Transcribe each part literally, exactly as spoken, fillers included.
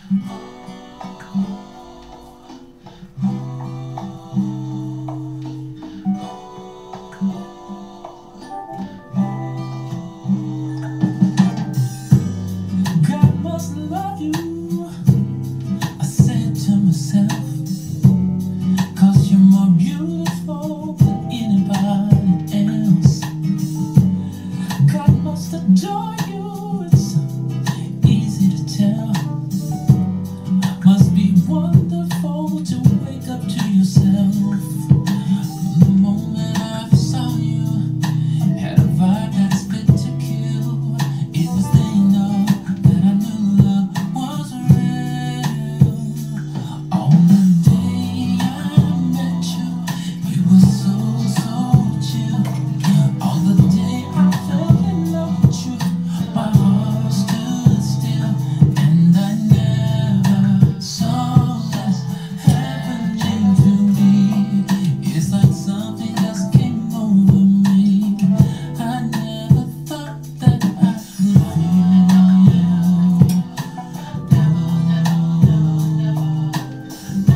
God must love you, I said to myself, 'cause you're more beautiful than anybody else. God must adore you, it's easy to tell. Must be wonderful to wake up to yourself. From the moment I saw you, had a vibe that's fit to kill. It was then you know that I knew love was real. On the day I met you, you were so, so chill. On the day I fell in love with you, my heart stood still. And I never saw that happening to me. It's like something just came over me. I never thought that I could feel it on you. Never, never, never, never,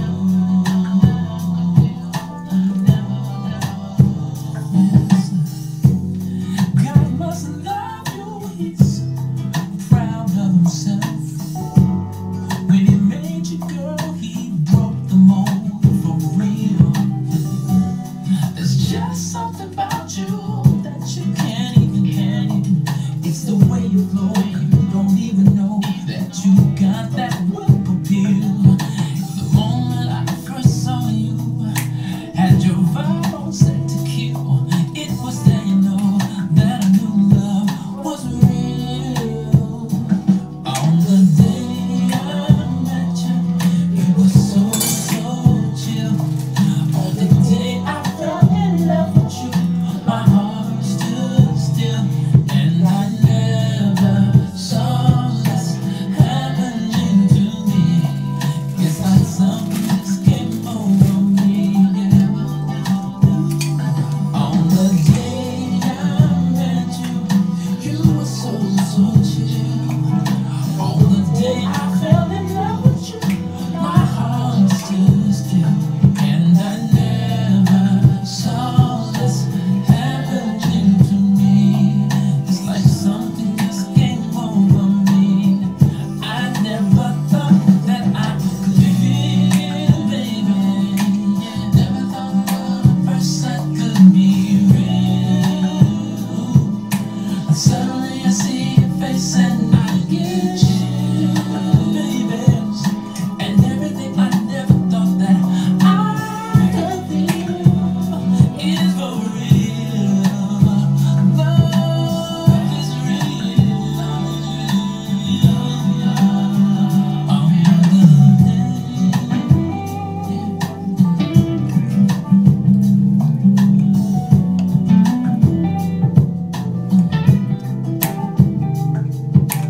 never, yes. God must love you, he's proud of himself. When he made you, girl, he broke the mold for real. There's just something about you that you can't even, can't even. It's the way you flow, you don't even know that you got that whip appeal. The moment I first saw you, had your vibe all set to kill. It was then you know that I knew love was real. On the day I met you, you were so, so chill. On the day I fell in love with you, my heart stood still. And I never saw this happening to me. It's like something just came over me, yeah. On the day I met you, you were so, so chill. On the day I fell in love with you, my heart stood still. And I never saw this happening to me. It's like something just came over me. I never thought that I could feel, baby. Never thought the first sight could be real. And suddenly I see your face and I get you, baby. And everything I never thought that I could feel is for real. Love is real. On the day.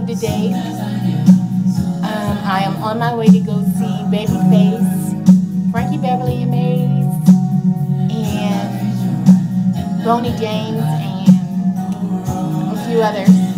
today. Um, I am on my way to go see Babyface, Frankie Beverly and Maze, and Boney James, and a few others.